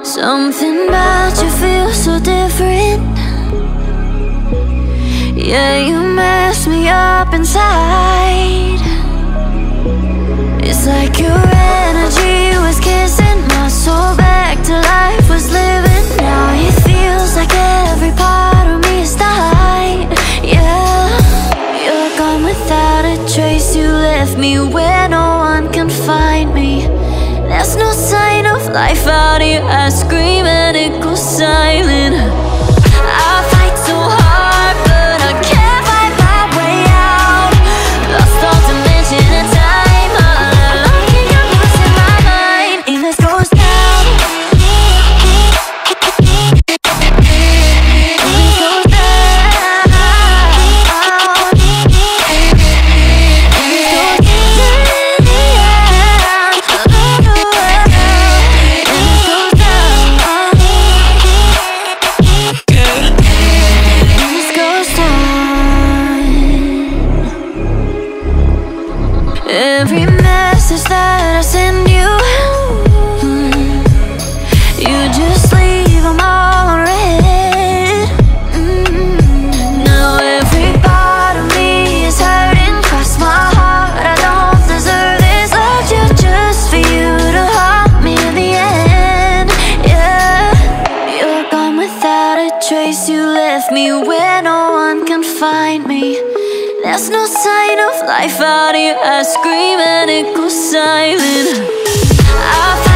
Something about you feels so different. Yeah, you mess me up inside. It's like your energy was kissing my soul back to life, was living. Now it feels like every part of me is died. Yeah, you're gone without a trace. You left me where no one can find me. There's no sign of life out here. I scream and it goes silent. I fight so hard, but I can't find my way out. Lost all dimension and time. All alone, can you lose in my mind? And this goes down. Every message that I send you, you just leave them all unread. Now every part of me is hurting. Cross my heart, I don't deserve this. Loved you just for you to haunt me in the end. Yeah, you're gone without a trace. You left me where no one can find me. There's no sign of life out here. I scream and it goes silent.